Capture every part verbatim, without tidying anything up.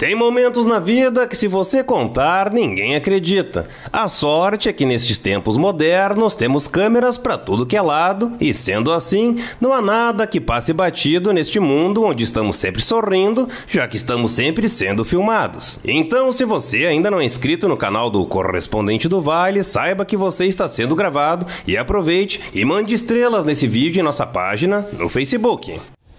Tem momentos na vida que, se você contar, ninguém acredita. A sorte é que nestes tempos modernos temos câmeras para tudo que é lado e, sendo assim, não há nada que passe batido neste mundo onde estamos sempre sorrindo, já que estamos sempre sendo filmados. Então, se você ainda não é inscrito no canal do Correspondente do Vale, saiba que você está sendo gravado e aproveite e mande estrelas nesse vídeo em nossa página no Facebook.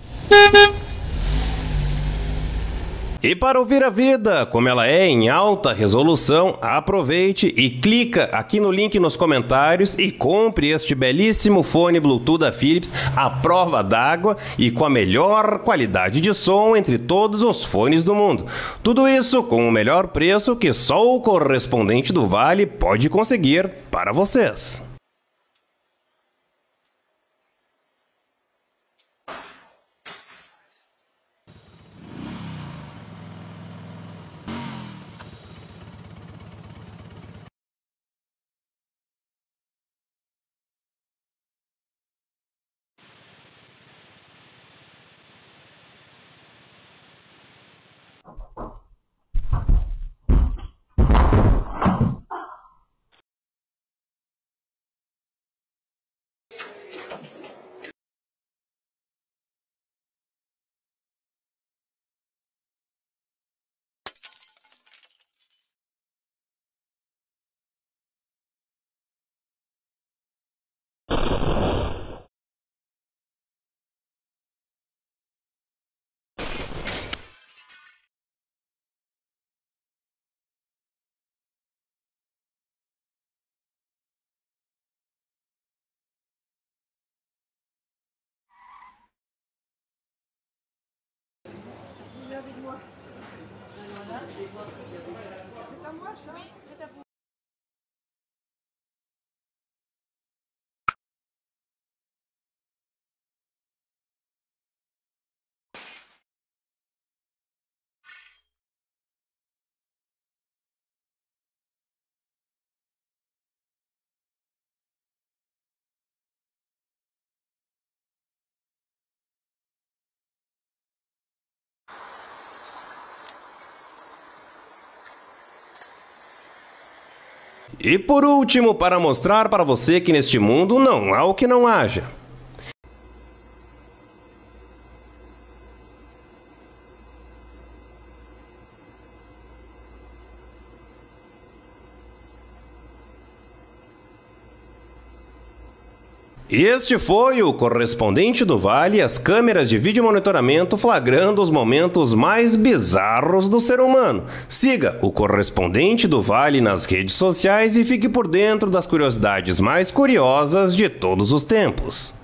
E para ouvir a vida como ela é em alta resolução, aproveite e clica aqui no link nos comentários e compre este belíssimo fone Bluetooth da Philips à prova d'água e com a melhor qualidade de som entre todos os fones do mundo. Tudo isso com o melhor preço que só o Correspondente do Vale pode conseguir para vocês. E por último, para mostrar para você que neste mundo não há o que não haja. Este foi o Correspondente do Vale, as câmeras de vídeo monitoramento flagrando os momentos mais bizarros do ser humano. Siga o Correspondente do Vale nas redes sociais e fique por dentro das curiosidades mais curiosas de todos os tempos.